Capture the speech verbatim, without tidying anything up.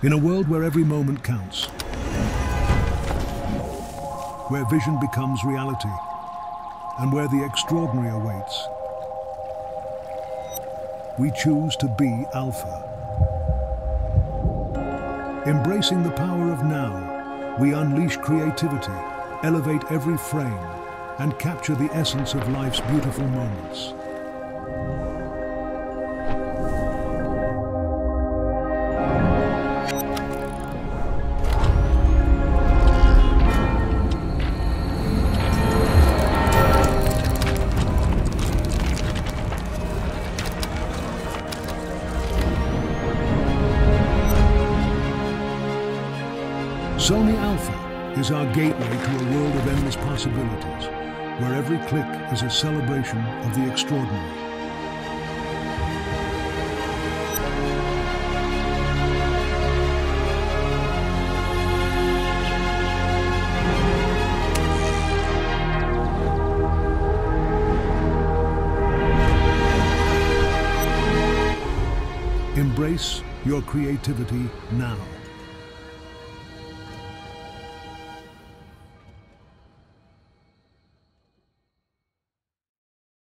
In a world where every moment counts, where vision becomes reality, and where the extraordinary awaits, we choose to be Alpha. Embracing the power of now, we unleash creativity, elevate every frame, and capture the essence of life's beautiful moments. Sony Alpha is our gateway to a world of endless possibilities, where every click is a celebration of the extraordinary. Embrace your creativity now.